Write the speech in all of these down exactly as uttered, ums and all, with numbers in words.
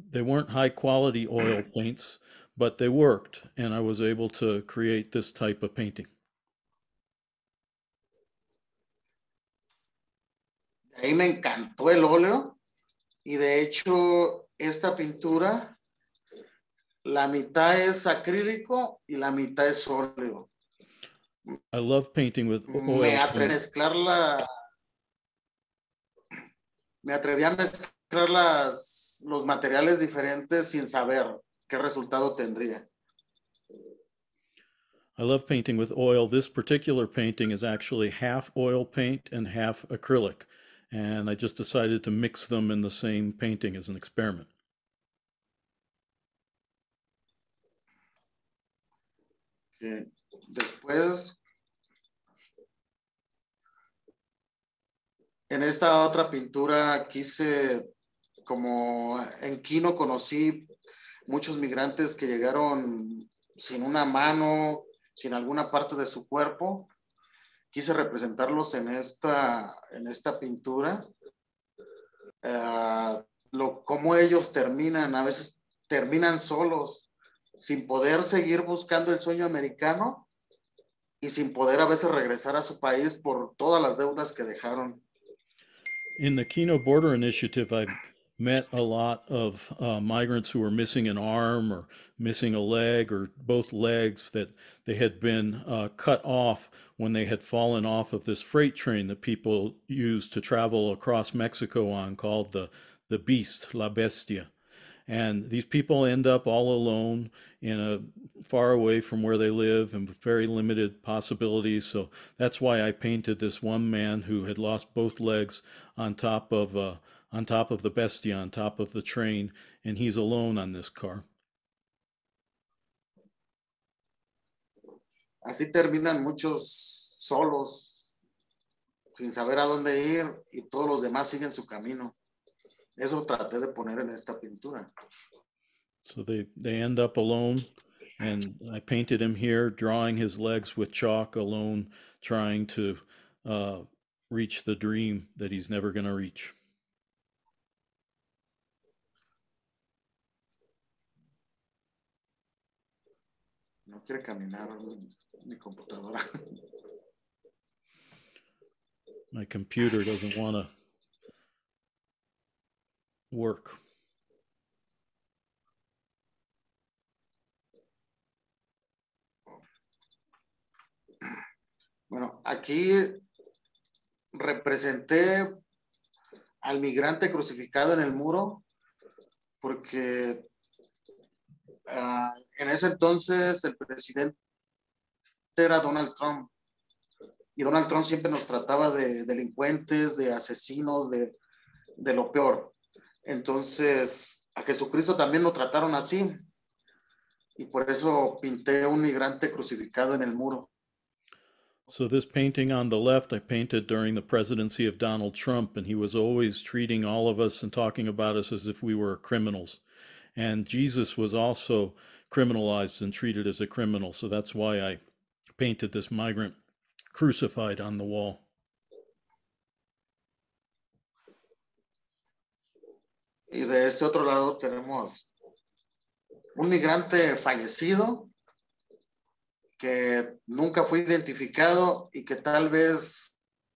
They weren't high quality oil paints, but they worked, and I was able to create this type of painting. Ahí me encantó el óleo y de hecho esta pintura, la mitad es acrílico y la mitad es óleo. I love painting with oil Me atreví a paint. mezclarla, me atreví a mezclar las, los materiales diferentes sin saber qué resultado tendría. I love painting with oil. This particular painting is actually half oil paint and half acrylic. And I just decided to mix them in the same painting as an experiment. Okay. Después, en esta otra pintura quise, como en Quino conocí muchos migrantes que llegaron sin una mano, sin alguna parte de su cuerpo. Quise representarlos en esta, en esta pintura. Uh, lo, cómo ellos terminan, a veces terminan solos, sin poder seguir buscando el sueño americano y sin poder a veces regresar a su país por todas las deudas que dejaron. In the Kino Border Initiative, I've met a lot of uh, migrants who were missing an arm or missing a leg or both legs, that they had been uh, cut off when they had fallen off of this freight train that people used to travel across Mexico on, called the, the Beast, La Bestia. And these people end up all alone in a far away from where they live and with very limited possibilities. So that's why I painted this one man who had lost both legs on top of uh, on top of the bestia, on top of the train, and he's alone on this car. Así terminan muchos solos, sin saber a dónde ir, y todos los demás siguen su camino. Eso traté de poner en esta pintura. So they, they end up alone, and I painted him here, drawing his legs with chalk, alone, trying to uh, reach the dream that he's never going to reach. No quiere caminar mi computadora. My computer doesn't want to work. Bueno, aquí representé al migrante crucificado en el muro porque uh, en ese entonces el presidente era Donald Trump y Donald Trump siempre nos trataba de delincuentes, de asesinos, de, de lo peor. Entonces a Jesucristo también lo trataron así y por eso pinté un migrante crucificado en el muro. So this painting on the left, I painted during the presidency of Donald Trump, and he was always treating all of us and talking about us as if we were criminals. And Jesus was also criminalized and treated as a criminal, so that's why I painted this migrant crucified on the wall. Y de este otro lado tenemos un migrante fallecido que nunca fue identificado y que tal vez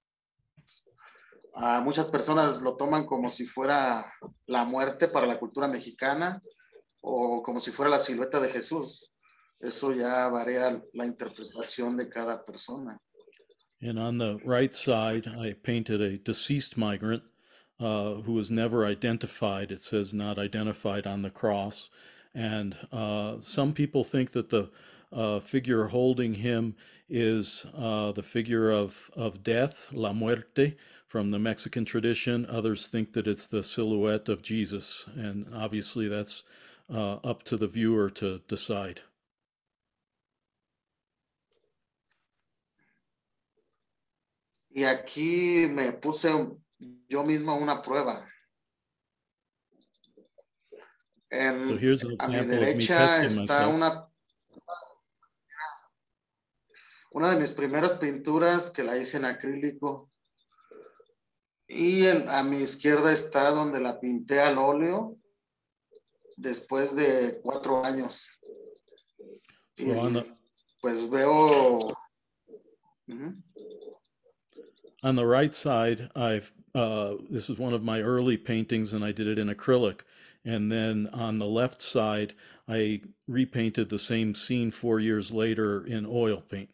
a muchas personas lo toman como si fuera la muerte para la cultura mexicana o como si fuera la silueta de Jesús. Eso ya varía la interpretación de cada persona. And on the right side, I painted a deceased migrant uh, who was never identified. It says not identified on the cross. And uh, some people think that the uh, figure holding him is uh, the figure of, of death, la muerte, from the Mexican tradition. Others think that it's the silhouette of Jesus. And obviously that's uh, up to the viewer to decide. Y aquí me puse yo mismo una prueba. En, so here's an a mi example of me derecha testing está myself. una, una de mis primeras pinturas que la hice en acrílico. Y en, a mi izquierda está donde la pinté al óleo. después de cuatro años. So Y on the pues veo... Ujú. on the right side, I've uh, this is one of my early paintings, and I did it in acrylic. And then on the left side, I repainted the same scene four years later in oil paint.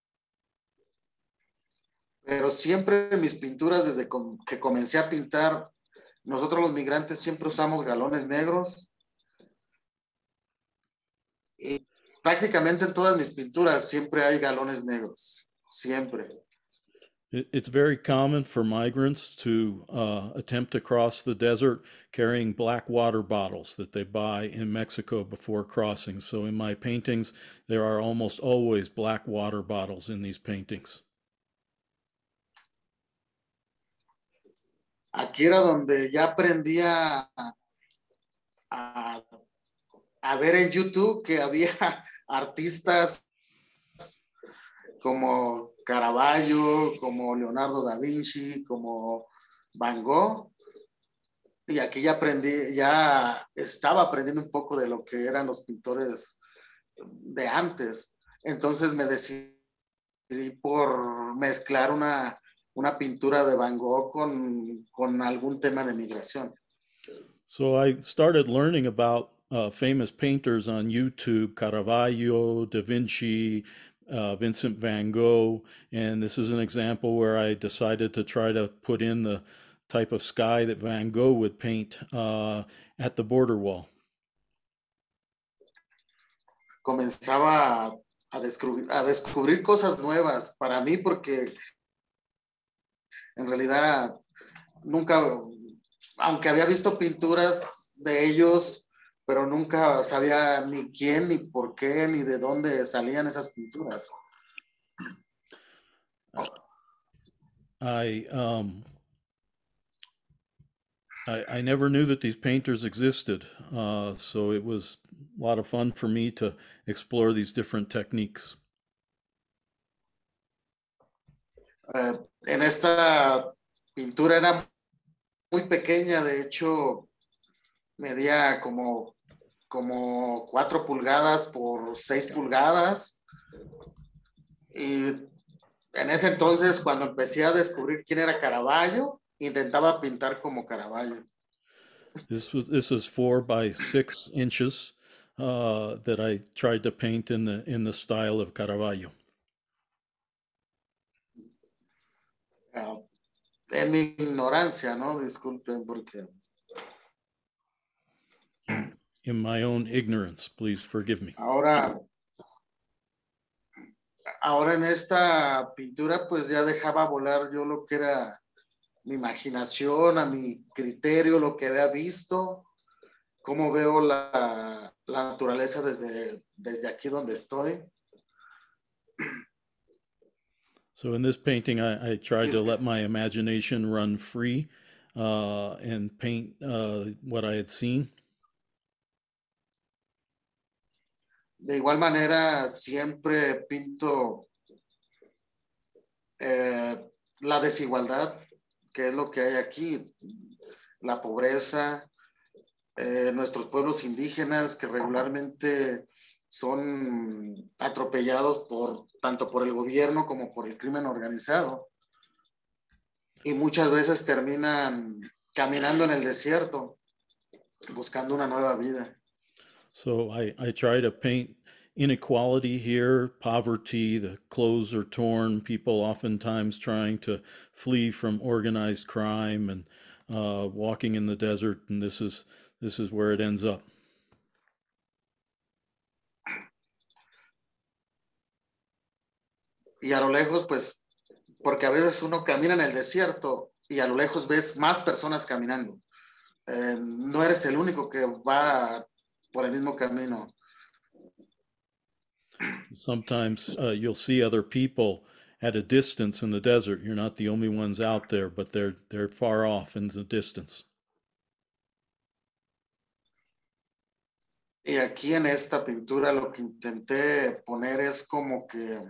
Pero siempre mis pinturas, desde com- que comencé a pintar, nosotros los migrantes siempre usamos galones negros y prácticamente en todas mis pinturas siempre hay galones negros, siempre. It, it's very common for migrants to uh, attempt to cross the desert carrying black water bottles that they buy in Mexico before crossing. So in my paintings, there are almost always black water bottles in these paintings. Aquí era donde ya aprendí a, a, a ver en YouTube que había artistas como Caravaggio, como Leonardo da Vinci, como Van Gogh. Y aquí ya aprendí, ya estaba aprendiendo un poco de lo que eran los pintores de antes. Entonces me decidí por mezclar una, una pintura de Van Gogh con, con algún tema de migración. So I started learning about uh, famous painters on YouTube, Caravaggio, Da Vinci, uh, Vincent van Gogh, and this is an example where I decided to try to put in the type of sky that Van Gogh would paint uh, at the border wall. Comenzaba a, a, descubrir, a descubrir cosas nuevas para mí porque en realidad nunca, aunque había visto pinturas de ellos, pero nunca sabía ni quién, ni por qué, ni de dónde salían esas pinturas. I um, I, I never knew that these painters existed, uh, so it was a lot of fun for me to explore these different techniques. Uh, en esta pintura era muy pequeña, de hecho medía como, como cuatro pulgadas por seis pulgadas. Y en ese entonces, cuando empecé a descubrir quién era Caravaggio, intentaba pintar como Caravaggio. This was this is four by six inches uh, that I tried to paint in the in the style of Caravaggio. Uh, en mi ignorancia, ¿no? Disculpen porque... In, in my own ignorance, please forgive me. Ahora, ahora en esta pintura, pues ya dejaba volar yo lo que era mi imaginación, a mi criterio, lo que había visto, cómo veo la, la naturaleza desde, desde aquí donde estoy. So in this painting, I, I tried to let my imagination run free uh, and paint uh, what I had seen. De igual manera, siempre pinto eh, la desigualdad, que es lo que hay aquí, la pobreza, eh, nuestros pueblos indígenas que regularmente son atropellados por, tanto por el gobierno como por el crimen organizado. Y muchas veces terminan caminando en el desierto, buscando una nueva vida. So I, I try to paint inequality here, poverty, the clothes are torn, people oftentimes trying to flee from organized crime and uh, walking in the desert, and this is this is where it ends up. Y a lo lejos, pues, porque a veces uno camina en el desierto y a lo lejos ves más personas caminando. Eh, no eres el único que va por el mismo camino. Sometimes uh, you'll see other people at a distance in the desert. You're not the only ones out there, but they're they're far off in the distance. Y aquí en esta pintura lo que intenté poner es como que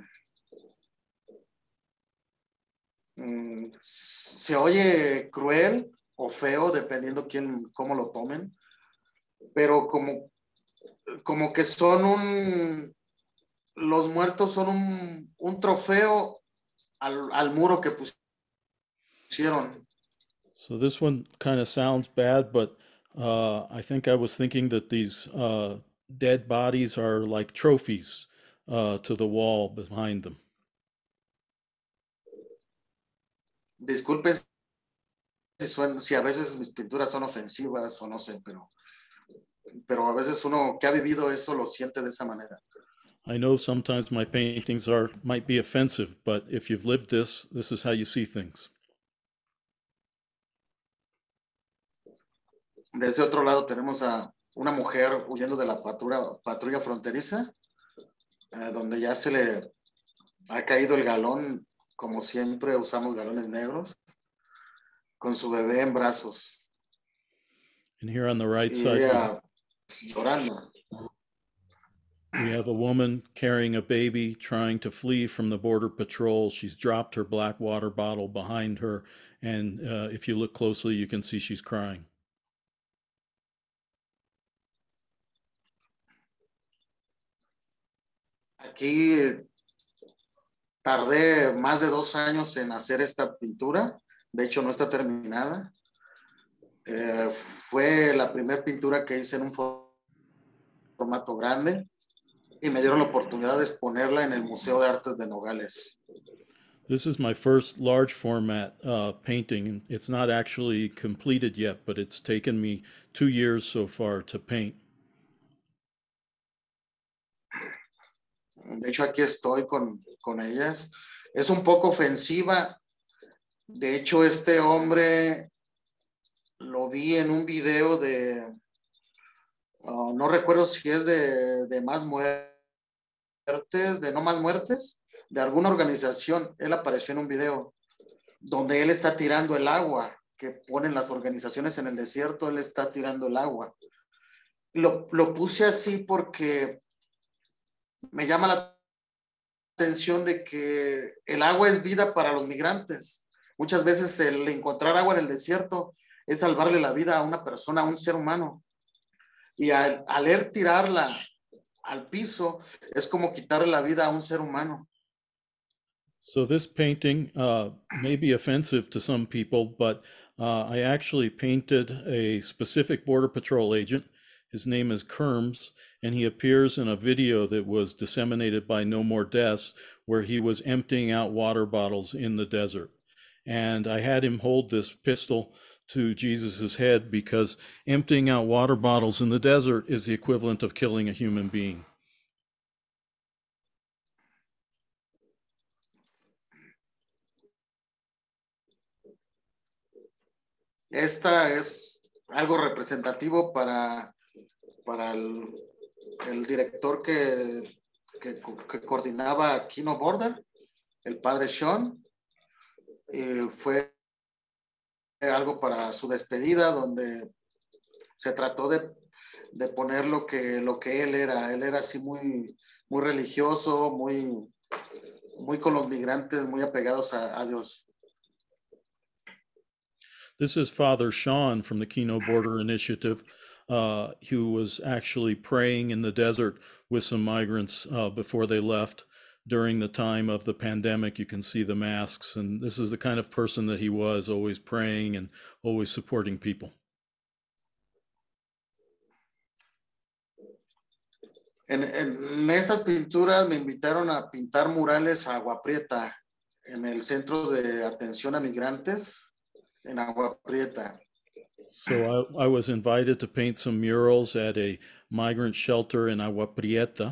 mmm, se oye cruel o feo, dependiendo quién, cómo lo tomen, pero como, como que son un, los muertos son un, un trofeo al, al muro que pusieron. So this one kind of sounds bad, but uh, I think I was thinking that these uh, dead bodies are like trophies uh, to the wall behind them. Disculpen si, suena, si a veces mis pinturas son ofensivas o no sé, pero, pero a veces uno que ha vivido eso lo siente de esa manera. I know sometimes my paintings are might be offensive, but if you've lived this, this is how you see things. De este otro lado tenemos a una mujer huyendo de la patrulla, patrulla fronteriza, eh, donde ya se le ha caído el galón, como siempre usamos galones negros, con su bebé en brazos. And here on the right Y side, we, ella llorando. we have a woman carrying a baby trying to flee from the border patrol. She's dropped her black water bottle behind her, and uh, if you look closely, you can see she's crying. Aquí tardé más de dos años en hacer esta pintura. De hecho, no está terminada. Eh, fue la primera pintura que hice en un formato grande y me dieron la oportunidad de exponerla en el Museo de Artes de Nogales. This is my first large format uh, painting. It's not actually completed yet, but it's taken me two years so far to paint. De hecho, aquí estoy con, con ellas. Es un poco ofensiva. De hecho, este hombre lo vi en un video de, uh, no recuerdo si es de, de más muertes, de no más muertes, de alguna organización. Él apareció en un video donde él está tirando el agua que ponen las organizaciones en el desierto. Él está tirando el agua. Lo, lo puse así porque me llama la atención de que el agua es vida para los migrantes. Muchas veces el encontrar agua en el desierto es salvarle la vida a una persona, a un ser humano. Y al, al él tirarla al piso, es como quitarle la vida a un ser humano. So this painting uh, may be offensive to some people, but uh, I actually painted a specific Border Patrol agent. His name is Kerms, and he appears in a video that was disseminated by No More Deaths, where he was emptying out water bottles in the desert. And I had him hold this pistol to Jesus's head because emptying out water bottles in the desert is the equivalent of killing a human being. Esta es algo representativo para, para el, el director que, que, que coordinaba Kino Border, el padre Sean. Y fue algo para su despedida, donde se trató de, de poner lo que, lo que él era. Él era así muy, muy religioso, muy, muy con los migrantes, muy apegados a, a Dios. This is Father Sean from the Kino Border Initiative, uh, who was actually praying in the desert with some migrants uh, before they left during the time of the pandemic. You can see the masks, and this is the kind of person that he was, always praying and always supporting people. En, en estas pinturas me invitaron a pintar murales a Agua Prieta, en el Centro de Atención a Migrantes, en Agua Prieta. So I, I was invited to paint some murals at a migrant shelter in Agua Prieta.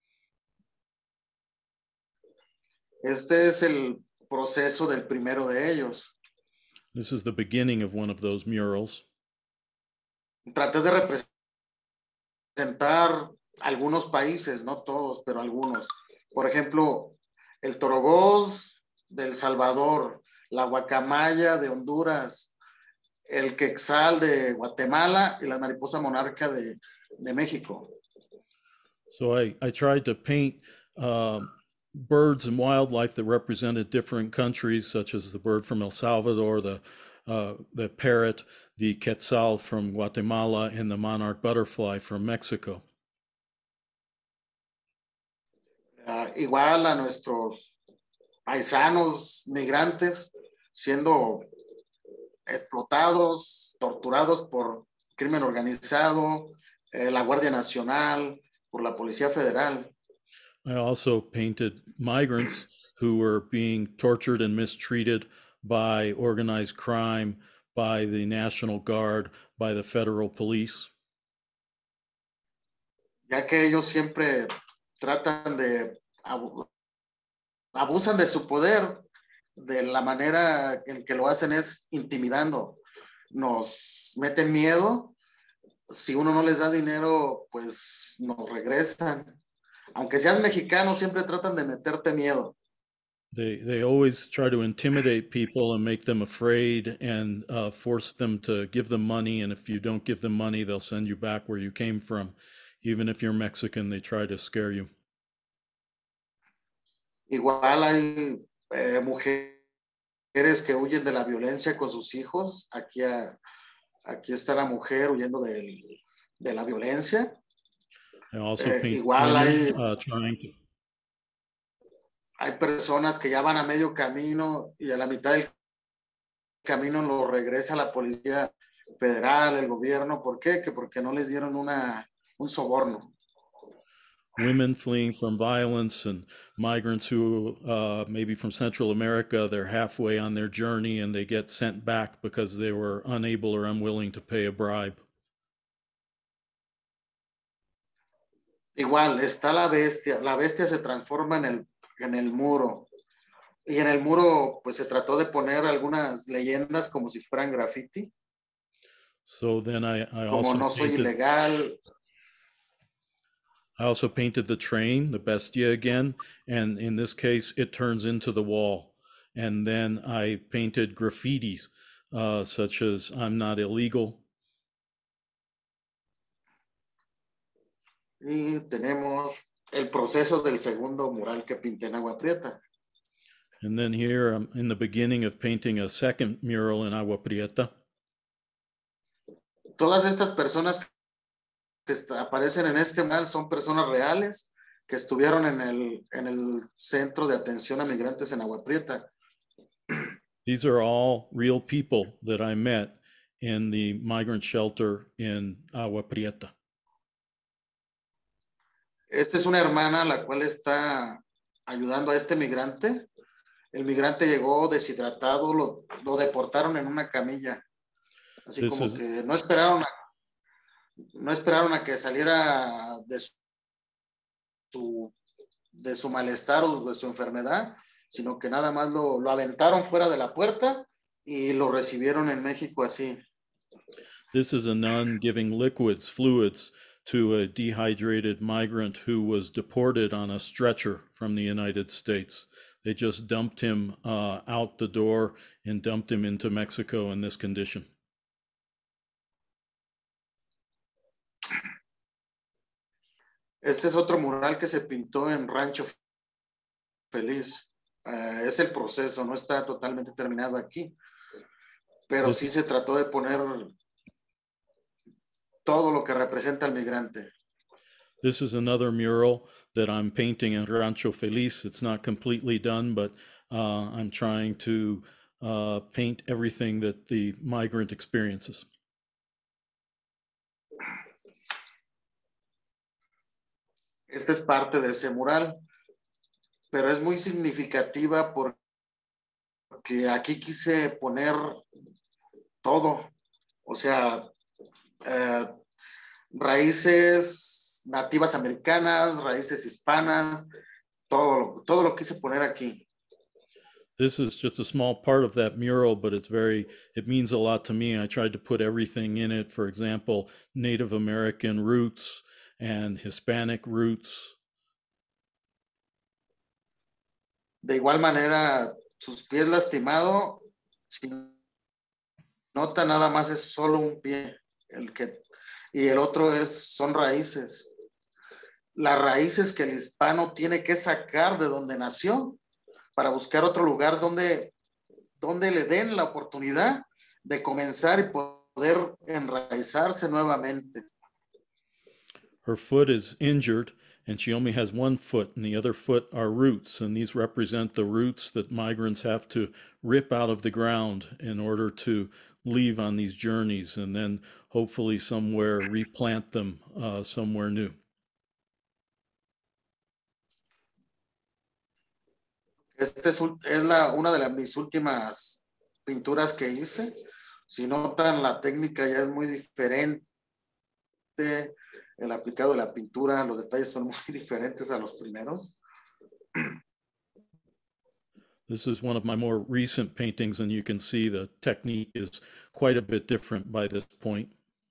Este es el proceso del primero de ellos. This is the beginning of one of those murals. Traté de representar algunos países, no todos, pero algunos. Por ejemplo, el Torogoz de El Salvador, la guacamaya de Honduras, el quetzal de Guatemala y la mariposa monarca de, de México. So I, I tried to paint um, birds and wildlife that represented different countries, such as the bird from El Salvador, the uh, the parrot, the quetzal from Guatemala, and the monarch butterfly from Mexico. Uh, igual a nuestros paisanos migrantes siendo explotados, torturados por crimen organizado, eh, la Guardia Nacional, por la Policía Federal. I also painted migrants who were being tortured and mistreated by organized crime, by the National Guard, by the federal police. Ya que ellos siempre tratan de, abusan de su poder, de la manera en que lo hacen es intimidando. Nos meten miedo. Si uno no les da dinero, pues nos regresan. Aunque seas mexicano, siempre tratan de meterte miedo. They they always try to intimidate people and make them afraid and uh, force them to give them money. And if you don't give them money, they'll send you back where you came from. Even if you're Mexican, they try to scare you. Igual hay eh, mujeres que huyen de la violencia con sus hijos. Aquí, a, aquí está la mujer huyendo de, de la violencia. I also Eh, paint igual women hay, uh, trying to. hay personas que ya van a medio camino y a la mitad del camino lo regresa la Policía Federal, el gobierno. ¿Por qué? Que porque no les dieron una, un soborno. Women fleeing from violence and migrants who uh, maybe from Central America, they're halfway on their journey and they get sent back because they were unable or unwilling to pay a bribe. Igual está la bestia. La bestia se transforma en el, en el muro. Y en el muro, pues se trató de poner algunas leyendas como si fueran graffiti. So then I, I Como also no soy painted, ilegal. I also painted the train, the bestia again, and in this case, it turns into the wall. And then I painted graffitis, uh, such as "I'm not illegal." Y tenemos el proceso del segundo mural que pinté en Agua Prieta. And then here I'm in the beginning of painting a second mural in Agua Prieta. Todas estas personas que aparecen en este mural son personas reales que estuvieron en el, en el Centro de Atención a Migrantes en Agua Prieta. These are all real people that I met in the migrant shelter in Agua Prieta. Esta es una hermana la cual está ayudando a este migrante. El migrante llegó deshidratado, lo, lo deportaron en una camilla. Así This como is- que no esperaron a, no esperaron a que saliera de su, de su malestar o de su enfermedad, sino que nada más lo, lo aventaron fuera de la puerta y lo recibieron en México así. This is a nun giving liquids, fluids to a dehydrated migrant who was deported on a stretcher from the United States. They just dumped him uh, out the door and dumped him into Mexico in this condition. Este es otro mural que se pintó en Rancho Feliz. Uh, es el proceso, no está totalmente terminado aquí, pero This- sí se trató de poner todo lo que representa al migrante. This is another mural that I'm painting in Rancho Feliz. It's not completely done, but uh, I'm trying to uh, paint everything that the migrant experiences. Esta es parte de ese mural, pero es muy significativa porque aquí quise poner todo, o sea, eh, raíces nativas americanas, raíces hispanas, todo, todo lo quise poner aquí. This is just a small part of that mural, but it's very, it means a lot to me. I tried to put everything in it. For example, Native American roots and Hispanic roots. De igual manera, sus pies lastimados, si nota nada más es solo un pie, el que, y el otro es, son raíces. Las raíces que el hispano tiene que sacar de donde nació para buscar otro lugar donde, donde le den la oportunidad de comenzar y poder enraizarse nuevamente. Her foot is injured, and she only has one foot, and the other foot are roots, and these represent the roots that migrants have to rip out of the ground in order to leave on these journeys, and then hopefully somewhere replant them uh, somewhere new. Esta es, es la, una de las, mis últimas pinturas que hice. Si notan, la técnica ya es muy diferente. El aplicado de la pintura, los detalles son muy diferentes a los primeros. This is one of my more recent paintings, and you can see the technique is quite a bit different by this point.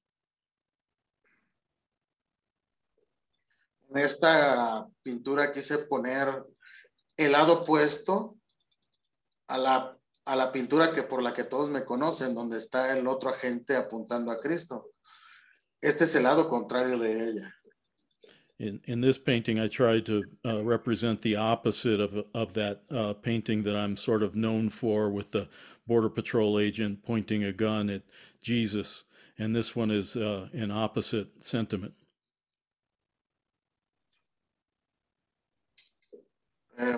En esta pintura quise poner el lado opuesto a la, a la pintura que por la que todos me conocen, donde está el otro agente apuntando a Cristo. Este es el lado contrario de ella. In, in this painting, I tried to uh, represent the opposite of, of that uh, painting that I'm sort of known for, with the Border Patrol agent pointing a gun at Jesus. And this one is uh, an opposite sentiment. Eh,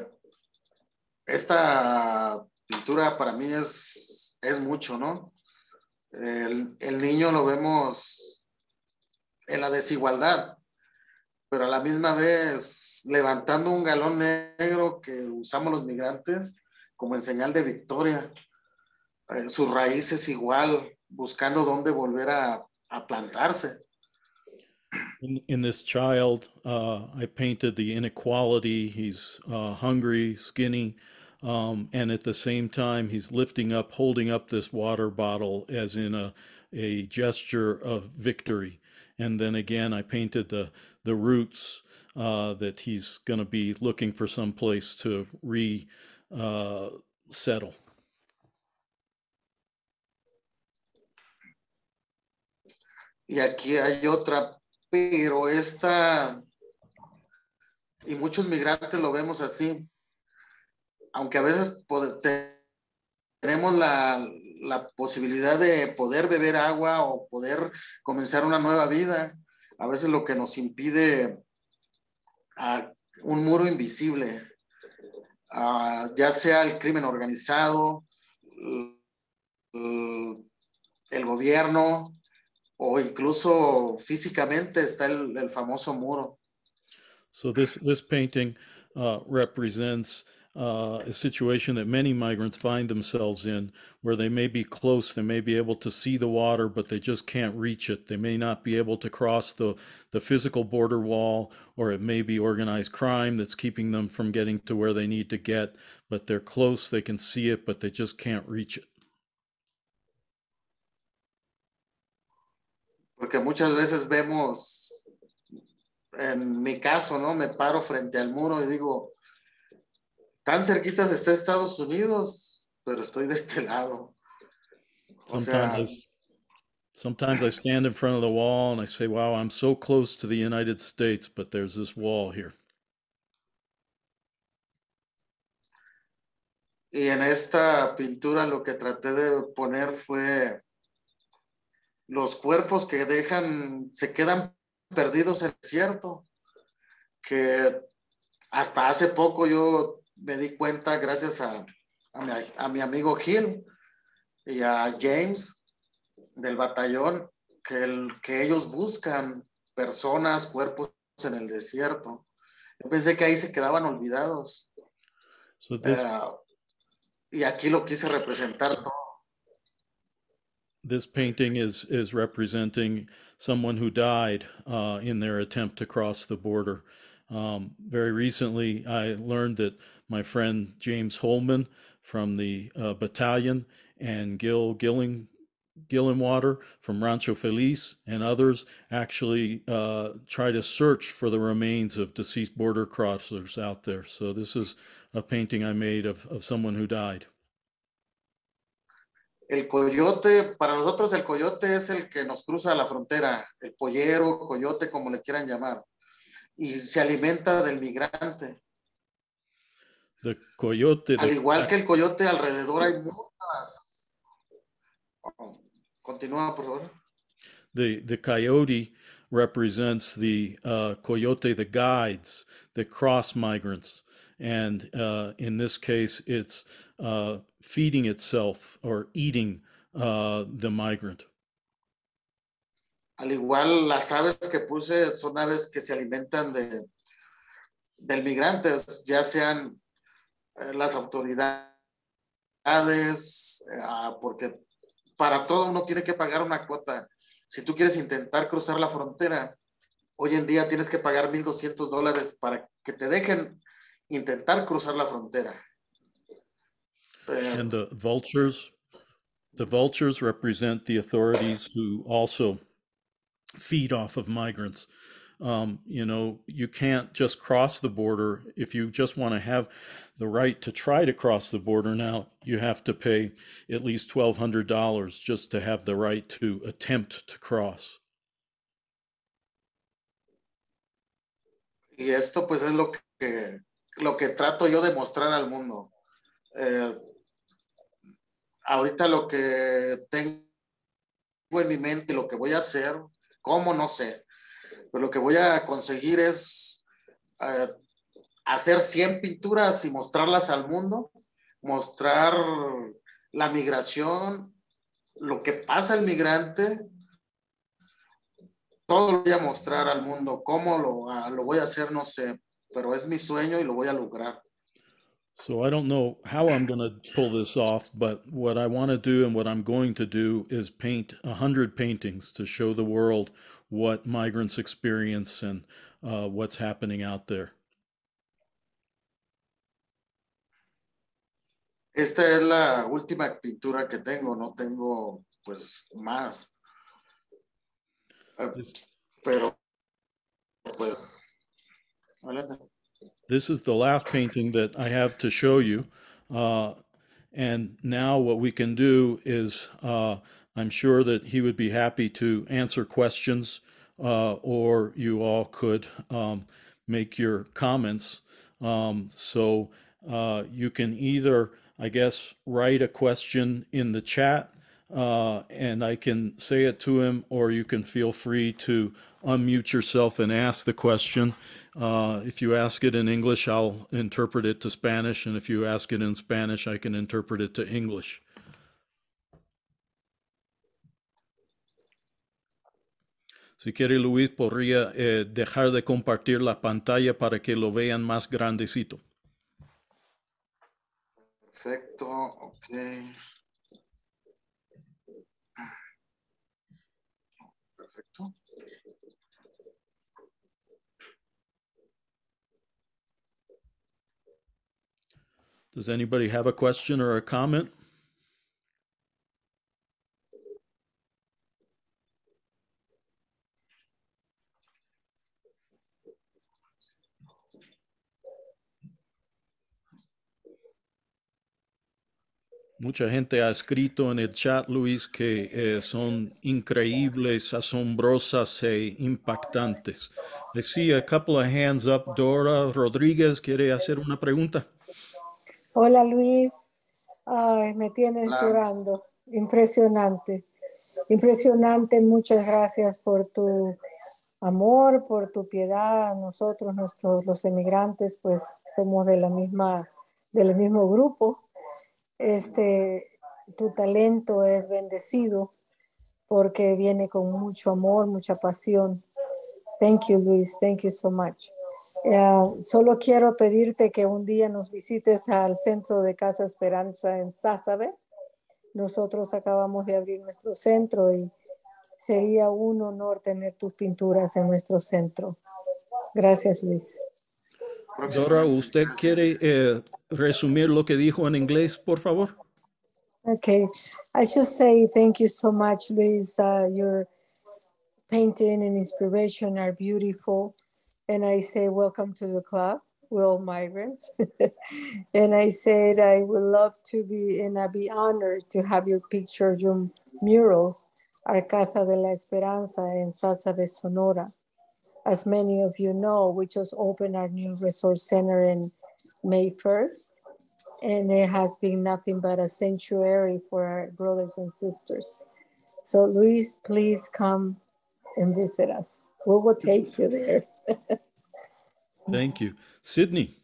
esta pintura para mí es, es mucho, ¿no? El, el niño lo vemos en la desigualdad, pero a la misma vez levantando un galón negro que usamos los migrantes como en señal de victoria. Eh, sus raíces igual, buscando dónde volver a, a plantarse. In, in this child, uh, I painted the inequality. He's uh, hungry, skinny, um, and at the same time, he's lifting up, holding up this water bottle as in a, a gesture of victory. And then again, I painted the, the roots uh, that he's going to be looking for some place to re uh, settle. Y aquí hay otra, pero esta, y muchos migrantes lo vemos así, aunque a veces tenemos la, la posibilidad de poder beber agua o poder comenzar una nueva vida, a veces lo que nos impide uh, un muro invisible, uh, ya sea el crimen organizado, el, el gobierno, o incluso físicamente está el, el famoso muro. So this, this painting uh, represents uh, a situation that many migrants find themselves in, where they may be close, they may be able to see the water, but they just can't reach it. They may not be able to cross the, the physical border wall, or it may be organized crime that's keeping them from getting to where they need to get, but they're close, they can see it, but they just can't reach it. Porque muchas veces vemos, en mi caso, ¿no? Me paro frente al muro y digo, tan cerquitas está Estados Unidos, pero estoy de este lado. O sometimes, sea, I, sometimes I stand in front of the wall and I say, wow, I'm so close to the United States, but there's this wall here. Y en esta pintura lo que traté de poner fue los cuerpos que dejan, se quedan perdidos en el desierto, que hasta hace poco yo me di cuenta, gracias a, a, mi, a mi amigo Gil y a James del batallón, que, el, que ellos buscan personas, cuerpos en el desierto. Yo pensé que ahí se quedaban olvidados. So this, uh, y aquí lo quise representar todo. This painting is is representing someone who died uh, in their attempt to cross the border. Um, very recently, I learned that my friend James Holman from the uh, battalion and Gil Gilling, Gillenwater from Rancho Feliz and others actually uh, try to search for the remains of deceased border crossers out there. So this is a painting I made of, of someone who died. El coyote, para nosotros el coyote es el que nos cruza la frontera, el pollero, coyote, como le quieran llamar, y se alimenta del migrante. The coyote, Al the, igual que el coyote, alrededor hay muchas, Continúa, por favor. The, the coyote represents the uh, coyote, the guides that cross migrants. And uh, in this case, it's uh, feeding itself or eating uh, the migrant. Al igual, las aves que puse son aves que se alimentan de, del migrante, ya sean eh, las autoridades, eh, porque para todo uno tiene que pagar una cuota. Si tú quieres intentar cruzar la frontera, hoy en día tienes que pagar mil doscientos dólares para que te dejen intentar cruzar la frontera. Eh, And the vultures, the vultures represent the authorities who also feed off of migrants. Um, you know, you can't just cross the border. If you just want to have the right to try to cross the border now, you have to pay at least twelve hundred dollars just to have the right to attempt to cross. y esto pues es lo que, lo que trato yo de mostrar al mundo. Eh, ahorita lo que tengo en mi mente, lo que voy a hacer, cómo no sé, pero lo que voy a conseguir es eh, hacer cien pinturas y mostrarlas al mundo, mostrar la migración, lo que pasa al migrante, todo lo voy a mostrar al mundo. ¿Cómo lo, uh, lo voy a hacer? No sé, pero es mi sueño y lo voy a lograr. So I don't know how I'm going to pull this off, but what I want to do and what I'm going to do is paint a hundred paintings to show the world what migrants experience and uh, what's happening out there. Esta es la última pintura que tengo, no tengo pues más. Uh, pero pues, adelante. This is the last painting that I have to show you. Uh, and now what we can do is, uh, I'm sure that he would be happy to answer questions, uh, or you all could um, make your comments. Um, so uh, you can either, I guess, write a question in the chat, uh, and I can say it to him, or you can feel free to unmute yourself and ask the question. Uh, if you ask it in English, I'll interpret it to Spanish, and if you ask it in Spanish, I can interpret it to English. Si quiere, Luis, podría eh, dejar de compartir la pantalla para que lo vean más grandecito. Perfecto, ok. Perfecto. Does anybody have a question or a comment? Mucha gente ha escrito en el chat, Luis, que eh, son increíbles, asombrosas e impactantes. I see a couple of hands up. Dora Rodríguez quiere hacer una pregunta. Hola Luis, ay, me tienes Hola. llorando, impresionante, impresionante, muchas gracias por tu amor, por tu piedad. Nosotros, nuestros, los emigrantes, pues somos de la misma, del mismo grupo. Este, tu talento es bendecido porque viene con mucho amor, mucha pasión. Thank you, Luis. Thank you so much. Uh, solo quiero pedirte que un día nos visites al centro de Casa Esperanza en Sázabe. Nosotros acabamos de abrir nuestro centro y sería un honor tener tus pinturas en nuestro centro. Gracias, Luis. Dora, ¿usted Gracias. quiere eh, resumir lo que dijo en inglés, por favor? Okay, I just say thank you so much, Luis. Uh, your painting and inspiration are beautiful. And I say, welcome to the club. We're all migrants. And I said, I would love to be, and I'd be honored to have your picture, your murals, our Casa de la Esperanza in Sázabe, Sonora. As many of you know, we just opened our new resource center in May first. And it has been nothing but a sanctuary for our brothers and sisters. So Luis, please come and visit us. We will take you there. Thank you. Sydney.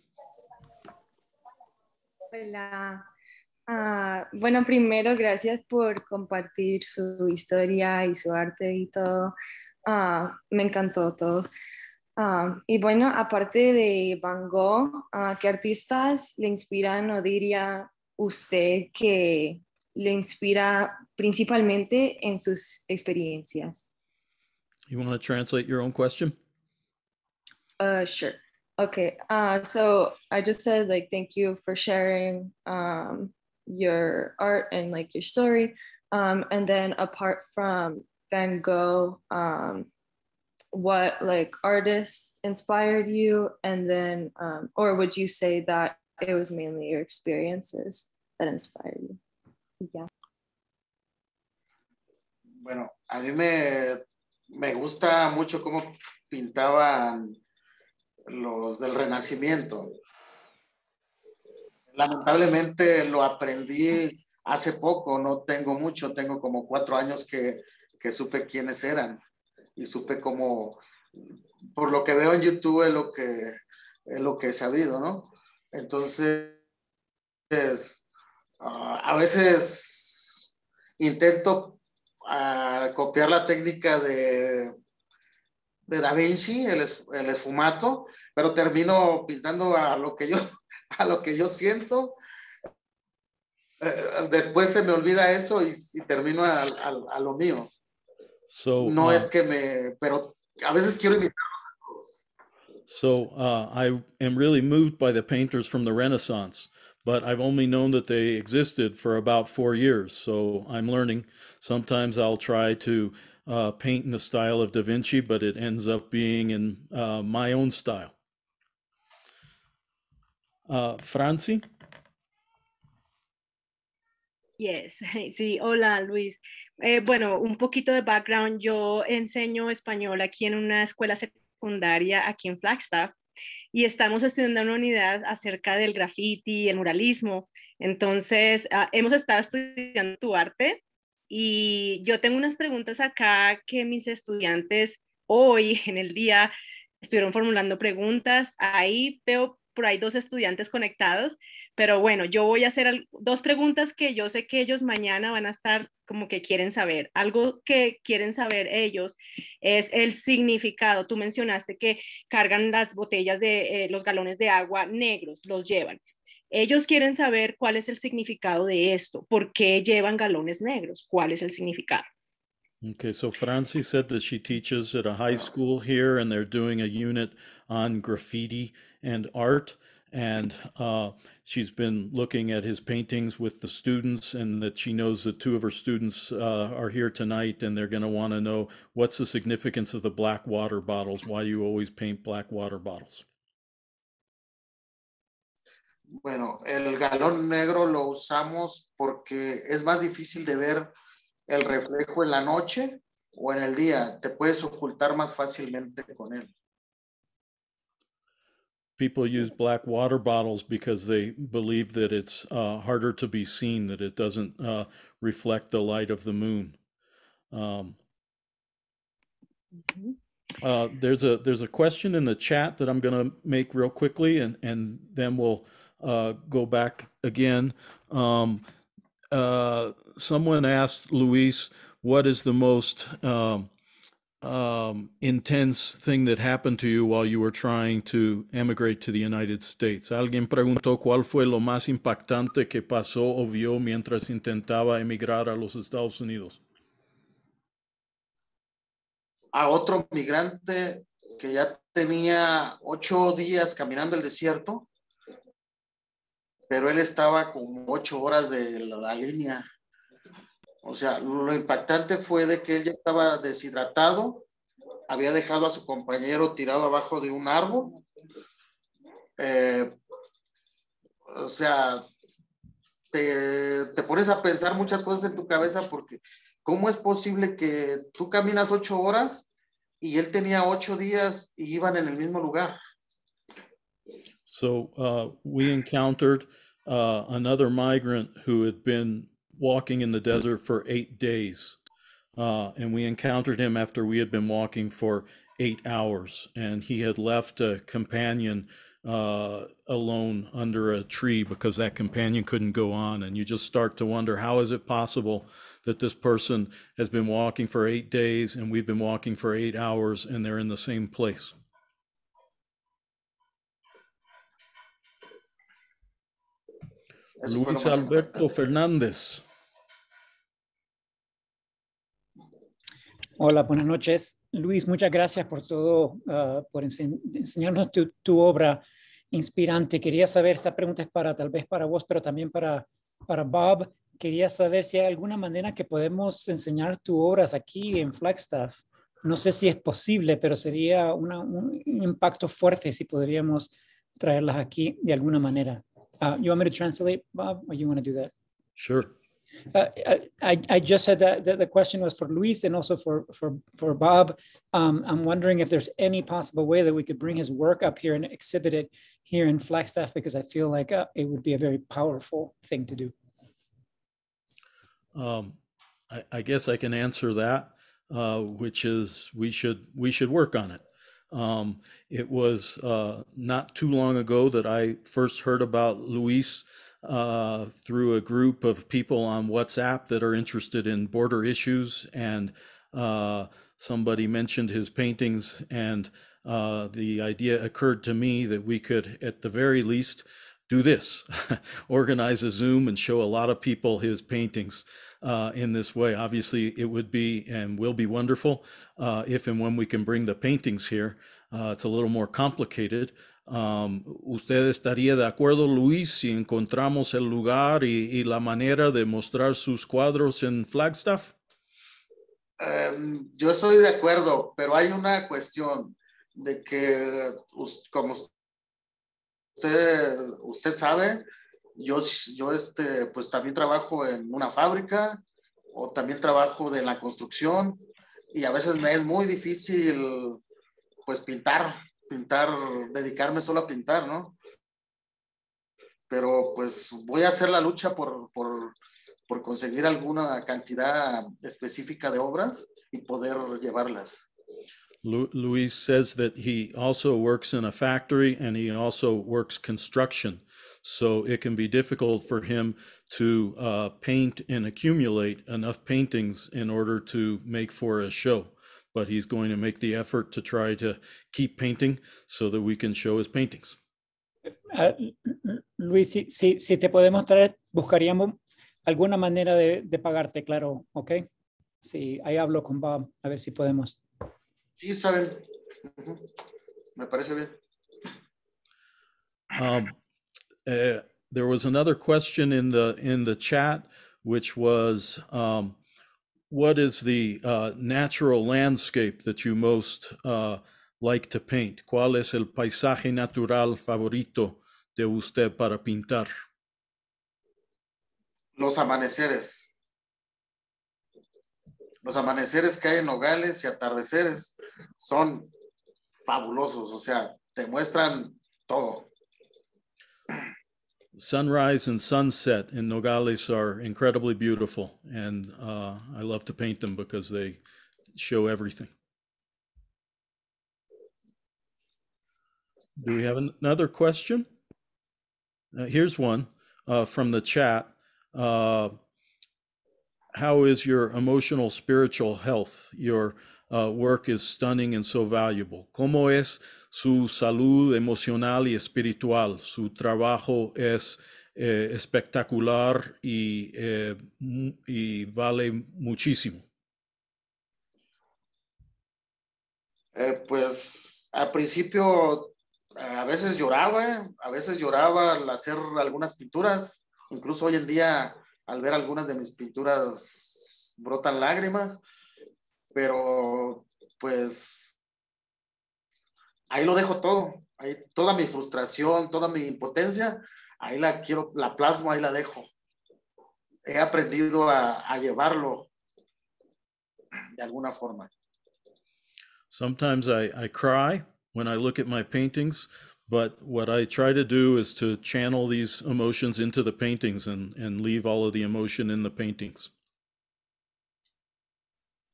Hola. Ah, bueno, primero, gracias por compartir su historia y su arte y todo. Ah, me encantó todo. Ah, y bueno, aparte de Van Gogh, ah, ¿qué artistas le inspiran o diría usted que le inspira principalmente en sus experiencias? You want to translate your own question? Uh, sure. Okay. Uh, so I just said like thank you for sharing um, your art and like your story. Um, and then apart from Van Gogh, um, what like artists inspired you? And then, um, or would you say that it was mainly your experiences that inspired you? Yeah. Bueno, a mí me, me gusta mucho cómo pintaban los del Renacimiento. Lamentablemente lo aprendí hace poco, no tengo mucho, tengo como cuatro años que, que supe quiénes eran y supe cómo, por lo que veo en YouTube es lo que, es lo que he sabido, ¿no? Entonces, uh, a veces intento uh, copiar la técnica de de Da Vinci, el, el esfumato, pero termino pintando a lo que yo, a lo que yo siento. Eh, después se me olvida eso y, y termino a, a, a lo mío. So, no uh, es que me, pero a veces quiero imitarlos a todos. So uh, I am really moved by the painters from the Renaissance, but I've only known that they existed for about four years. So I'm learning. Sometimes I'll try to uh, paint in the style of Da Vinci, but it ends up being in uh, my own style. Uh, Franci? Yes, sí, hola Luis. Eh, bueno, un poquito de background. Yo enseño español aquí en una escuela secundaria aquí en Flagstaff y estamos estudiando una unidad acerca del graffiti, el muralismo. Entonces, uh, hemos estado estudiando tu arte y yo tengo unas preguntas acá que mis estudiantes hoy en el día estuvieron formulando preguntas. Ahí veo por ahí dos estudiantes conectados, pero bueno, yo voy a hacer dos preguntas que yo sé que ellos mañana van a estar como que quieren saber. Algo que quieren saber ellos es el significado. Tú mencionaste que cargan las botellas de eh, los galones de agua negros, los llevan. Ellos quieren saber cuál es el significado de esto, por qué llevan galones negros, cuál es el significado. Okay, so Franci said that she teaches at a high school here and they're doing a unit on graffiti and art. And uh, she's been looking at his paintings with the students, and that she knows that two of her students uh, are here tonight and they're going to want to know what's the significance of the black water bottles, why you always paint black water bottles. Bueno, el galón negro lo usamos porque es más difícil de ver el reflejo en la noche o en el día. Te puedes ocultar más fácilmente con él. People use black water bottles because they believe that it's uh, harder to be seen, that it doesn't uh, reflect the light of the moon. Um, mm-hmm. uh, there's a there's a question in the chat that I'm going to make real quickly, and and then we'll uh, go back again. Um, uh, someone asked Luis, "What is the most um, um, intense thing that happened to you while you were trying to emigrate to the United States?" Alguien preguntó cuál fue lo más impactante que pasó o vio mientras intentaba emigrar a los Estados Unidos. A otro migrante que ya tenía ocho días caminando el desierto, pero él estaba como ocho horas de la, la línea. O sea, lo impactante fue de que él ya estaba deshidratado, había dejado a su compañero tirado abajo de un árbol. Eh, o sea, te, te pones a pensar muchas cosas en tu cabeza porque ¿cómo es posible que tú caminas ocho horas y él tenía ocho días y iban en el mismo lugar? So uh, we encountered uh, another migrant who had been walking in the desert for eight days. uh, and we encountered him after we had been walking for eight hours, and he had left a companion uh, alone under a tree because that companion couldn't go on. And you just start to wonder, how is it possible that this person has been walking for eight days and we've been walking for eight hours and they're in the same place? Eso fue lo Luis más Alberto impactante. Fernández. Hola, buenas noches. Luis, muchas gracias por todo, uh, por ense enseñarnos tu, tu obra inspirante. Quería saber, esta pregunta es para tal vez para vos, pero también para, para Bob. Quería saber si hay alguna manera que podemos enseñar tus obras aquí en Flagstaff. No sé si es posible, pero sería una, un impacto fuerte si podríamos traerlas aquí de alguna manera. Uh, you want me to translate, Bob, or you want to do that? Sure. Uh, I, I just said that, that the question was for Luis and also for, for, for Bob. Um, I'm wondering if there's any possible way that we could bring his work up here and exhibit it here in Flagstaff, because I feel like uh, it would be a very powerful thing to do. Um, I, I guess I can answer that, uh, which is we should we should work on it. Um, it was uh, not too long ago that I first heard about Luis uh, through a group of people on WhatsApp that are interested in border issues, and uh, somebody mentioned his paintings, and uh, the idea occurred to me that we could, at the very least, do this, organize a Zoom and show a lot of people his paintings uh, in this way. Obviously, it would be and will be wonderful uh, if and when we can bring the paintings here. Uh, it's a little more complicated. Um, ¿Usted estaría de acuerdo, Luis, si encontramos el lugar y, y la manera de mostrar sus cuadros en Flagstaff? Um, yo estoy de acuerdo, pero hay una cuestión de que, como usted, usted sabe, yo, yo este, pues también trabajo en una fábrica o también trabajo de la construcción y a veces me es muy difícil pues pintar, pintar, dedicarme solo a pintar, ¿no? Pero pues voy a hacer la lucha por, por, por conseguir alguna cantidad específica de obras y poder llevarlas. Lu Luis says that he also works in a factory and he also works construction. So it can be difficult for him to uh, paint and accumulate enough paintings in order to make for a show. But he's going to make the effort to try to keep painting so that we can show his paintings. Uh, Luis, si, si, si te podemos traer, buscaríamos alguna manera de, de pagarte, claro, ¿ok? Sí, ahí hablo con Bob, a ver si podemos. Sí, saben. Uh-huh. Me parece bien. Um, uh, there was another question in the in the chat, which was, um, what is the uh, natural landscape that you most uh, like to paint? ¿Cuál es el paisaje natural favorito de usted para pintar? Los amaneceres. Los amaneceres que hay en Nogales y atardeceres son fabulosos, o sea, te muestran todo. Sunrise and sunset in Nogales are incredibly beautiful, and uh, I love to paint them because they show everything. Do we have an another question? Uh, here's one uh, from the chat. Uh, how is your emotional, spiritual health? Your uh, work is stunning and so valuable. ¿Cómo es su salud emocional y espiritual? Su trabajo es eh, espectacular y, eh, y vale muchísimo. Eh, pues al principio a veces lloraba, a veces lloraba al hacer algunas pinturas, incluso hoy en día al ver algunas de mis pinturas brotan lágrimas, pero pues ahí lo dejo todo, ahí toda mi frustración, toda mi impotencia, ahí la quiero, la plasmo, ahí la dejo. He aprendido a, a llevarlo de alguna forma. Sometimes I, I cry when I look at my paintings, but what I try to do is to channel these emotions into the paintings and, and leave all of the emotion in the paintings.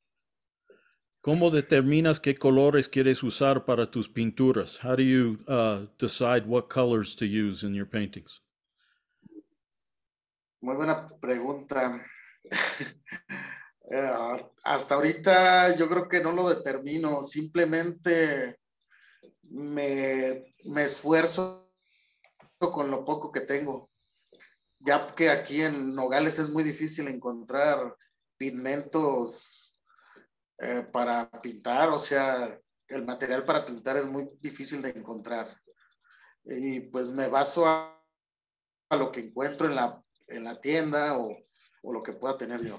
¿Cómo determinas qué colores quieres usar para tus pinturas? How do you uh, decide what colors to use in your paintings? Muy buena pregunta. Eh, hasta ahorita yo creo que no lo determino, simplemente me, me esfuerzo con lo poco que tengo, ya que aquí en Nogales es muy difícil encontrar pigmentos eh, para pintar, o sea, el material para pintar es muy difícil de encontrar. Y pues me baso a, a lo que encuentro en la, en la tienda o, o lo que pueda tener yo.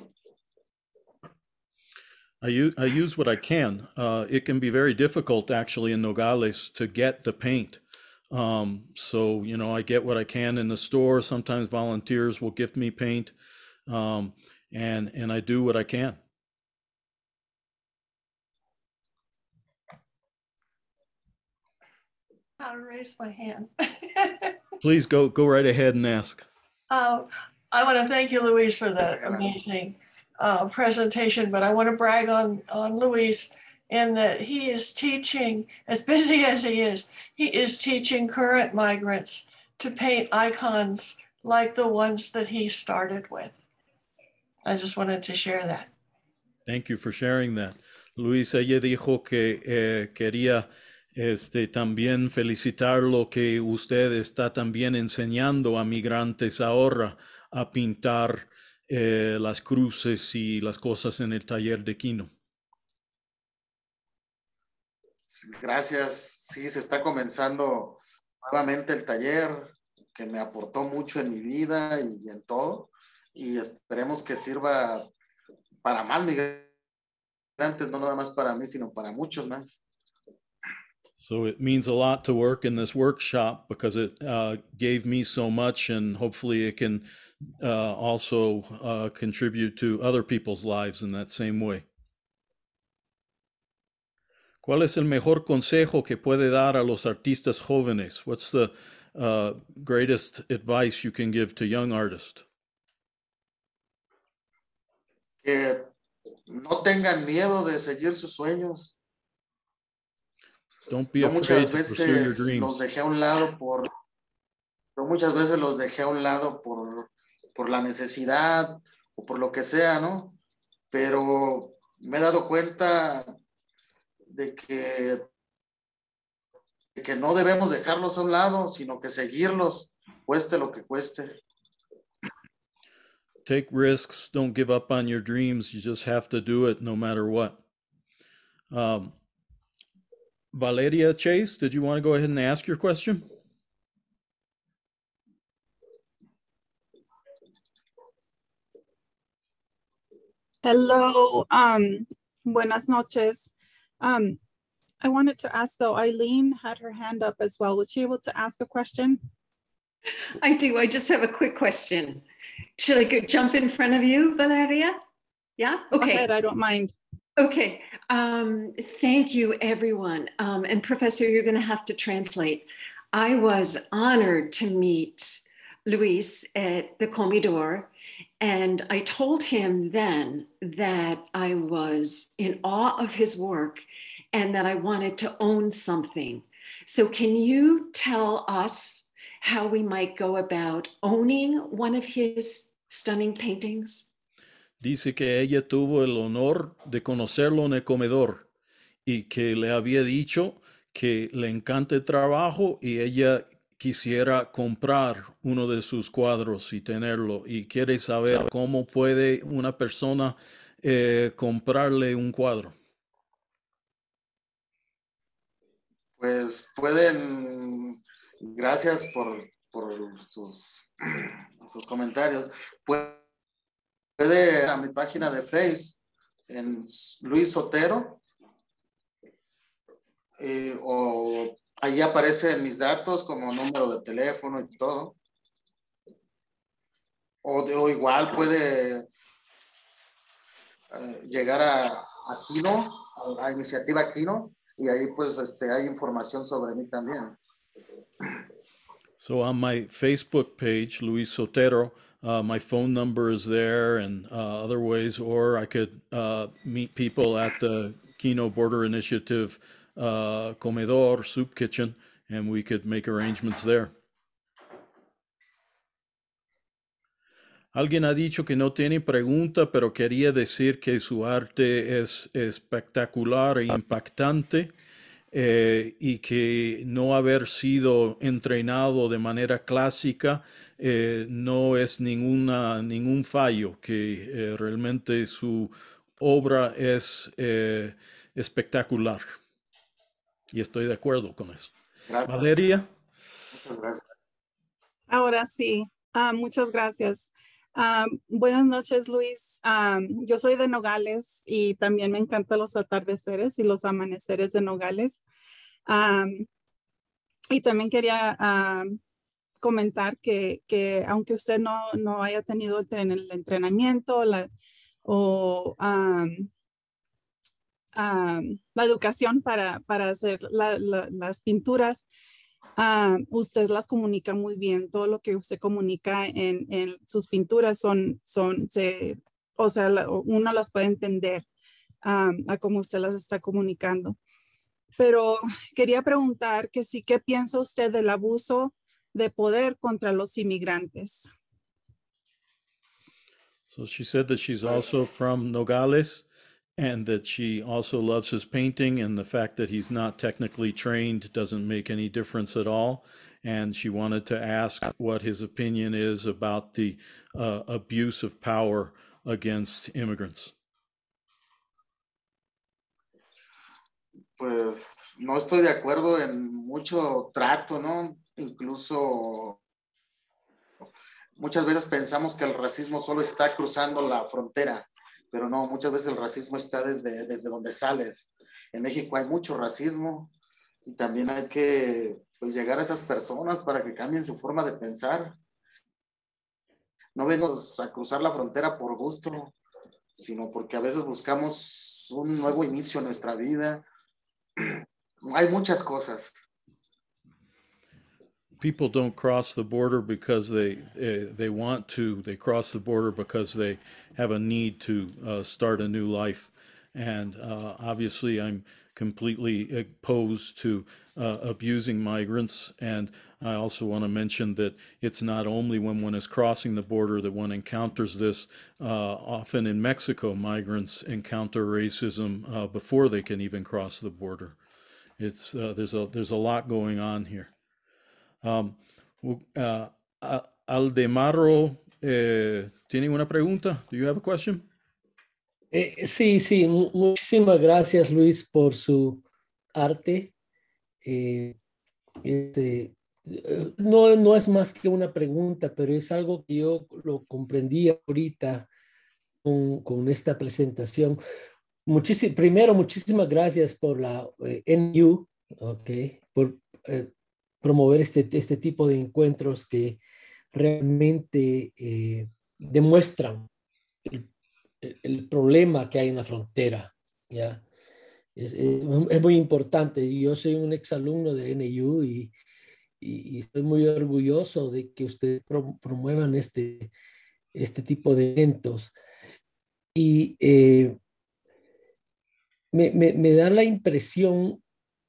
I use, I use what I can. Uh, it can be very difficult actually in Nogales to get the paint. Um, so, you know, I get what I can in the store. Sometimes volunteers will gift me paint. Um, and, and I do what I can. How to raise my hand. Please go, go right ahead and ask. Uh, I want to thank you, Luis, for that amazing uh, presentation, but I want to brag on, on Luis in that he is teaching, as busy as he is, he is teaching current migrants to paint icons like the ones that he started with. I just wanted to share that. Thank you for sharing that. Luis, ella dijo que eh, quería este, también felicitarlo que usted está también enseñando a migrantes ahora a pintar eh, las cruces y las cosas en el taller de Quino. Gracias. Sí, se está comenzando nuevamente el taller que me aportó mucho en mi vida y en todo. Y esperemos que sirva para más migrantes, no nada más para mí, sino para muchos más. So it means a lot to work in this workshop because it uh, gave me so much, and hopefully it can uh, also uh, contribute to other people's lives in that same way. ¿Cuál es el mejor consejo que puede dar a los artistas jóvenes? What's the uh, greatest advice you can give to young artists? Que no tengan miedo de seguir sus sueños. Don't be Yo afraid muchas to pursue your veces dreams. los dejé a un lado por, yo muchas veces los dejé a un lado por, por la necesidad o por lo que sea, ¿no? Pero me he dado cuenta de que, de que no debemos dejarlos a un lado, sino que seguirlos, cueste lo que cueste. Take risks. Don't give up on your dreams. You just have to do it no matter what. Um, Valeria Chase, did you want to go ahead and ask your question? Hello, um, buenas noches. Um, I wanted to ask though, Eileen had her hand up as well. Was she able to ask a question? I do. I just have a quick question. Should I go jump in front of you, Valeria? Yeah? Okay. Go ahead, I don't mind. Okay. Um, thank you, everyone. Um, and Professor, you're going to have to translate. I was honored to meet Luis at the Comedor. And I told him then that I was in awe of his work and that I wanted to own something. So can you tell us how we might go about owning one of his stunning paintings? Dice que ella tuvo el honor de conocerlo en el comedor y que le había dicho que le encanta el trabajo y ella quisiera comprar uno de sus cuadros y tenerlo, y quiere saber cómo puede una persona eh, comprarle un cuadro. Pues pueden, gracias por, por sus, sus comentarios, puede a mi página de Face en Luis Sotero eh, o ahí aparecen mis datos como número de teléfono y todo. O, o igual puede eh, llegar a, a Quino, a, a Iniciativa Quino, y ahí pues este, hay información sobre mí también. So on my Facebook page, Luis Sotero, uh, my phone number is there and uh, other ways, or I could uh, meet people at the Kino Border Initiative uh, comedor, soup kitchen, and we could make arrangements there. Alguien ha dicho que no tiene pregunta, pero quería decir que su arte es espectacular e impactante. Eh, y que no haber sido entrenado de manera clásica eh, no es ninguna, ningún fallo, que eh, realmente su obra es eh, espectacular. Y estoy de acuerdo con eso. Gracias. Valeria. Muchas gracias. Ahora sí, uh, muchas gracias. Um, buenas noches, Luis. Um, yo soy de Nogales y también me encantan los atardeceres y los amaneceres de Nogales. Um, y también quería um, comentar que, que aunque usted no, no haya tenido el entrenamiento la, o um, um, la educación para, para hacer la, la, las pinturas, Uh, usted las comunica muy bien. Todo lo que usted comunica en, en sus pinturas son, son se, o sea, la, uno las puede entender um, a cómo usted las está comunicando. Pero quería preguntar que sí, ¿qué piensa usted del abuso de poder contra los inmigrantes? So she said that she's also from Nogales, and that she also loves his painting, and the fact that he's not technically trained doesn't make any difference at all. And she wanted to ask what his opinion is about the uh, abuse of power against immigrants. Pues no estoy de acuerdo en mucho trato, ¿no? Incluso muchas veces pensamos que el racismo solo está cruzando la frontera. Pero no, muchas veces el racismo está desde, desde donde sales. En México hay mucho racismo y también hay que pues, llegar a esas personas para que cambien su forma de pensar. No venimos a cruzar la frontera por gusto, sino porque a veces buscamos un nuevo inicio en nuestra vida. Hay muchas cosas. People don't cross the border because they uh, they want to. They cross the border because they have a need to uh, start a new life. And uh, obviously, I'm completely opposed to uh, abusing migrants. And I also want to mention that it's not only when one is crossing the border that one encounters this. Uh, often in Mexico, migrants encounter racism uh, before they can even cross the border. It's uh, there's a there's a lot going on here. Um, uh, Aldemaro, eh, ¿tiene una pregunta? Do you have a question? Eh, sí, sí, muchísimas gracias, Luis, por su arte. Eh, este, no, no es más que una pregunta, pero es algo que yo lo comprendí ahorita con, con esta presentación. Muchísimo, primero, muchísimas gracias por la eh, N U, okay, por eh, promover este, este tipo de encuentros que realmente eh, demuestran el, el problema que hay en la frontera, ¿ya? Es, es, es muy importante. Yo soy un exalumno de N U y, y, y estoy muy orgulloso de que ustedes pro, promuevan este, este tipo de eventos. Y eh, me, me, me da la impresión,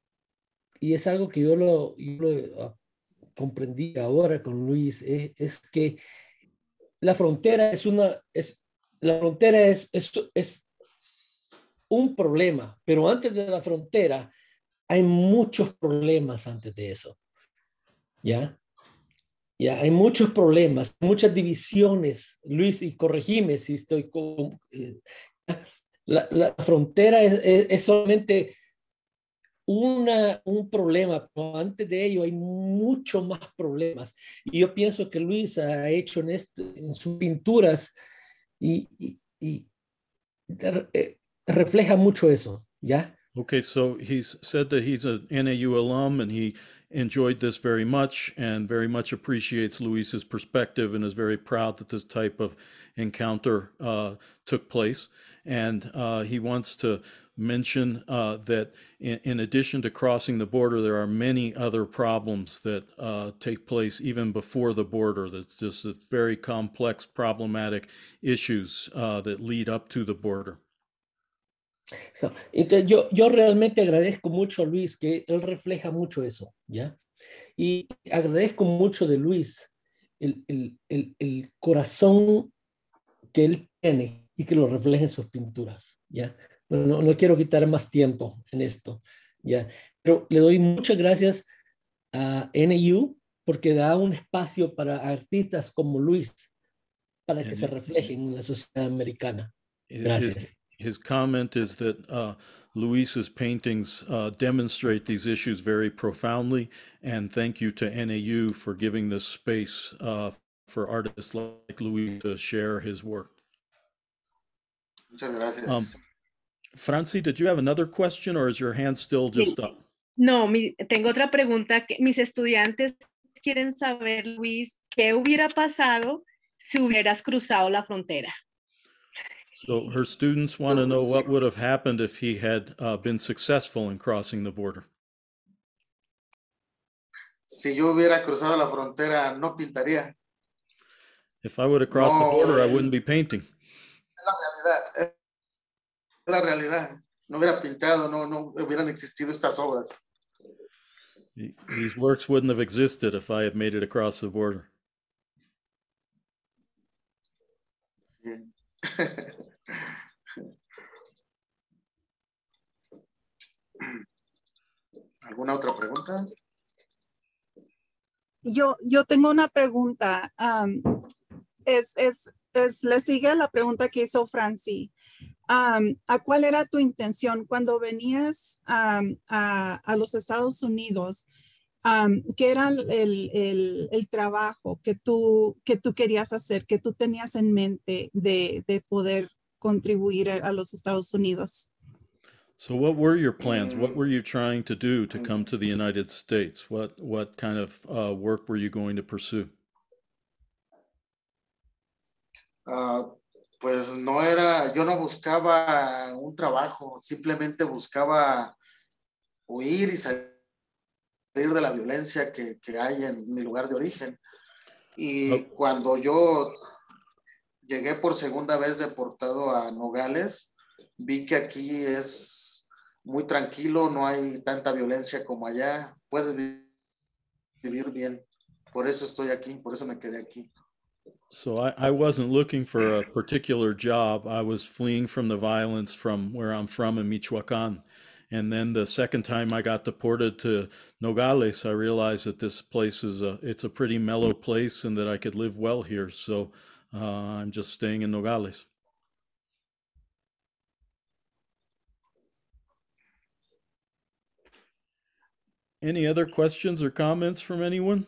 y es algo que yo lo, yo lo comprendí ahora con Luis, es, es que la frontera es una, es, la frontera es, es, es un problema, pero antes de la frontera hay muchos problemas antes de eso, ¿ya? Ya, hay muchos problemas, muchas divisiones, Luis, y corregime si estoy con... Eh, la, la frontera es, es, es solamente una, un problema, pero antes de ello hay muchos más problemas. Y yo pienso que Luis ha hecho en, este, en sus pinturas y, y, y eh, refleja mucho eso, ¿ya? Okay, so he's said that he's an N A U alum and he enjoyed this very much and very much appreciates Luis's perspective and is very proud that this type of encounter uh, took place. And uh, he wants to mention uh, that in, in addition to crossing the border, there are many other problems that uh, take place even before the border. That's just a very complex, problematic issues uh, that lead up to the border. So, entonces yo, yo realmente agradezco mucho a Luis, que él refleja mucho eso, ¿ya? Y agradezco mucho de Luis el, el, el, el corazón que él tiene y que lo refleja en sus pinturas, ¿ya? Bueno, no, no quiero quitar más tiempo en esto, ¿ya? Pero le doy muchas gracias a N U porque da un espacio para artistas como Luis para que And se it- reflejen en la sociedad americana. his, Gracias. his comment is that uh, Luis's paintings uh, demonstrate these issues very profoundly, and thank you to N A U for giving this space uh, for artists like Luis to share his work. Muchas gracias. Um, Franci, did you have another question, or is your hand still just up? No, mi, tengo otra pregunta. Que mis estudiantes quieren saber, Luis, ¿qué hubiera pasado si hubieras cruzado la frontera? So her students want to know what would have happened if he had uh, been successful in crossing the border. Si yo hubiera cruzado la frontera, no pintaría. If I would have crossed No. the border, I wouldn't be painting. Es la realidad. Es la realidad. No hubiera pintado, no, no hubieran existido estas obras. These works wouldn't have existed if I had made it across the border. ¿Alguna otra pregunta? Yo, yo tengo una pregunta. Um, es, es, es, le sigue la pregunta que hizo Franci. Um, ¿A cuál era tu intención cuando venías um, a, a los Estados Unidos? Um, ¿Qué era el, el, el trabajo que tú, que tú querías hacer, que tú tenías en mente de, de poder contribuir a, a los Estados Unidos? So what were your plans? What were you trying to do to come to the United States? What, what kind of uh, work were you going to pursue? Uh, pues no era, yo no buscaba un trabajo, simplemente buscaba huir y salir de la violencia que, que hay en mi lugar de origen. Y Oh. cuando yo llegué por segunda vez deportado a Nogales, vi que aquí es muy tranquilo, no hay tanta violencia como allá, puedes vivir bien. Por eso estoy aquí, por eso me quedé aquí. So I, I wasn't looking for a particular job. I was fleeing from the violence from where I'm from in Michoacan. And then the second time I got deported to Nogales, I realized that this place is a, it's a pretty mellow place and that I could live well here. So uh, I'm just staying in Nogales. Any other questions or comments from anyone?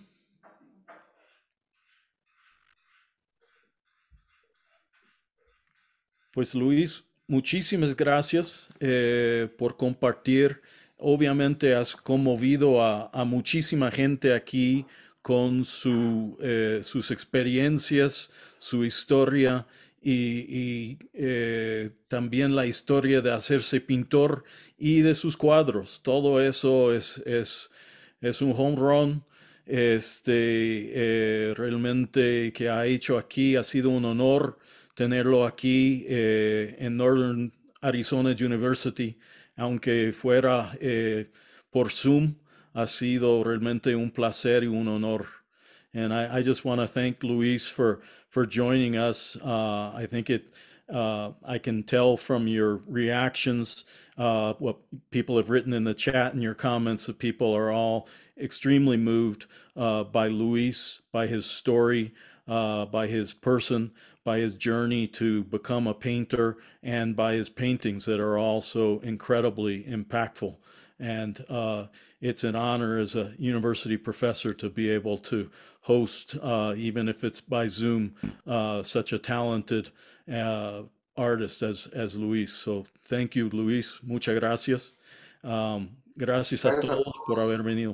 Pues Luis, muchísimas gracias eh, por compartir. Obviamente has conmovido a, a muchísima gente aquí con su, eh, sus experiencias, su historia y, y eh, también la historia de hacerse pintor y de sus cuadros. Todo eso es, es, es un home run. Este, eh, realmente que ha hecho aquí ha sido un honor tenerlo aquí eh, en Northern Arizona University, aunque fuera eh, por Zoom, ha sido realmente un placer y un honor. And I, I just want to thank Luis for, for joining us. Uh, I think it, uh, I can tell from your reactions, uh, what people have written in the chat and your comments, that people are all extremely moved uh, by Luis, by his story, uh, by his person, by his journey to become a painter, and by his paintings that are also incredibly impactful. And uh, it's an honor as a university professor to be able to host, uh, even if it's by Zoom, uh, such a talented uh, artist as, as Luis. So thank you, Luis. Muchas gracias. Um, gracias a Gracias a todos todos. por haber venido.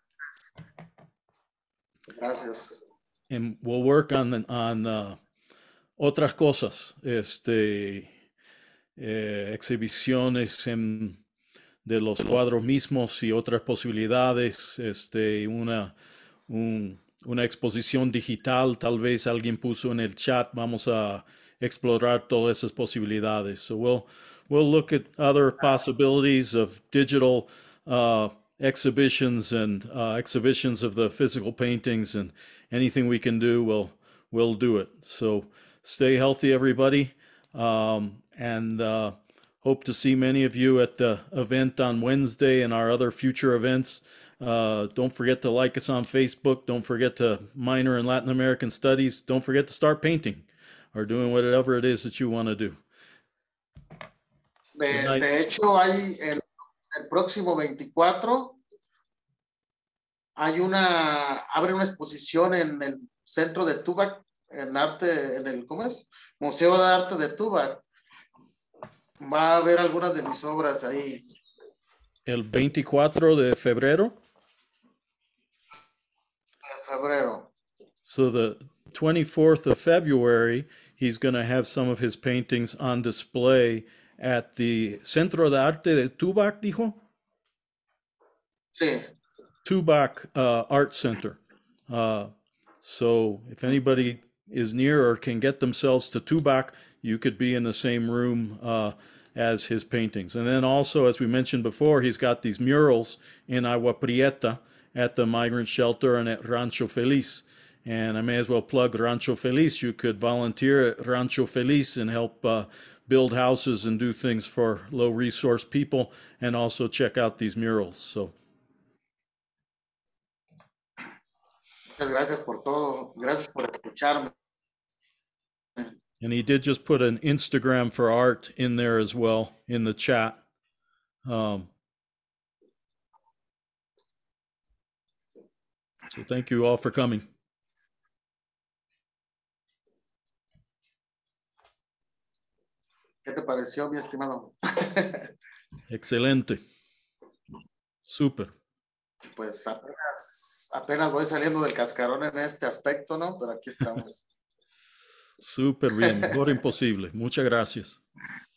Gracias. And we'll work on, on uh, otras cosas, este, eh, exhibiciones en, de los cuadros mismos y otras posibilidades, este, una, un, una exposición digital, tal vez alguien puso en el chat, vamos a explorar todas esas posibilidades. So we'll, we'll look at other possibilities of digital uh, exhibitions and uh, exhibitions of the physical paintings, and anything we can do, we'll, we'll do it. So stay healthy, everybody, um, and uh, hope to see many of you at the event on Wednesday and our other future events. Uh, don't forget to like us on Facebook. Don't forget to minor in Latin American Studies. Don't forget to start painting or doing whatever it is that you want to do. De, de hecho, hay el, el próximo veinticuatro, hay una, abre una exposición en el centro de Tubac, en arte, en el, ¿cómo es? Museo de Arte de Tubac. Va a haber algunas de mis obras ahí. El veinticuatro de febrero. De febrero. So the twenty-fourth of February, he's going to have some of his paintings on display at the Centro de Arte de Tubac, dijo? Sí. Tubac uh, Art Center. Uh, so if anybody is near or can get themselves to Tubac, you could be in the same room uh, as his paintings. And then also, as we mentioned before, he's got these murals in Agua Prieta at the migrant shelter and at Rancho Feliz. And I may as well plug Rancho Feliz. You could volunteer at Rancho Feliz and help uh, build houses and do things for low resource people, and also check out these murals. So. Muchas gracias por todo. Gracias por escucharme. And he did just put an Instagram for art in there as well in the chat. Um, so thank you all for coming. ¿Qué te pareció, mi estimado? Excelente. Súper. Pues apenas, apenas voy saliendo del cascarón en este aspecto, ¿no? Pero aquí estamos. Súper bien, mejor imposible. Muchas gracias.